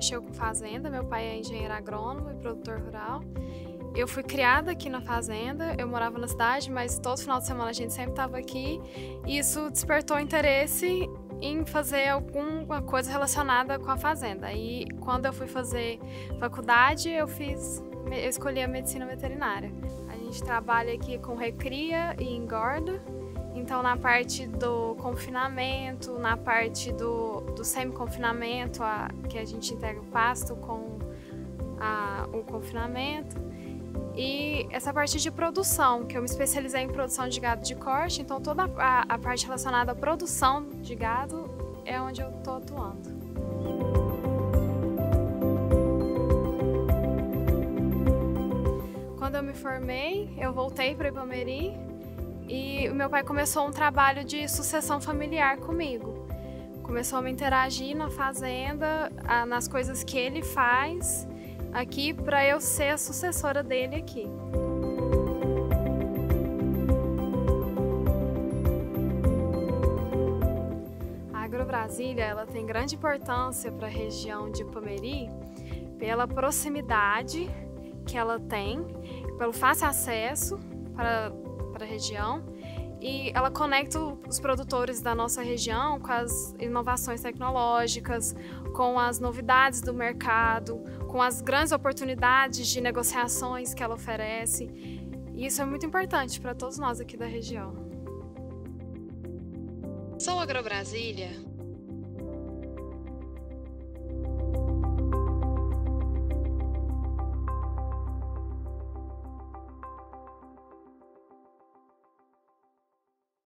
mexeu com fazenda, meu pai é engenheiro agrônomo e produtor rural. Eu fui criada aqui na fazenda, eu morava na cidade, mas todo final de semana a gente sempre estava aqui. E isso despertou interesse em fazer alguma coisa relacionada com a fazenda. Aí, quando eu fui fazer faculdade, eu escolhi a medicina veterinária. A gente trabalha aqui com recria e engorda. Então, na parte do confinamento, na parte do semi-confinamento, que a gente integra o pasto com o confinamento. E essa parte de produção, que eu me especializei em produção de gado de corte, então toda a parte relacionada à produção de gado é onde eu estou atuando. Quando eu me formei, eu voltei para Ipameri e o meu pai começou um trabalho de sucessão familiar comigo. Começou a me interagir na fazenda, nas coisas que ele faz aqui, para eu ser a sucessora dele aqui. A AgroBrasília, ela tem grande importância para a região de Ipameri pela proximidade que ela tem, pelo fácil acesso para a região, e ela conecta os produtores da nossa região com as inovações tecnológicas, com as novidades do mercado, com as grandes oportunidades de negociações que ela oferece. E isso é muito importante para todos nós aqui da região. Sou AgroBrasília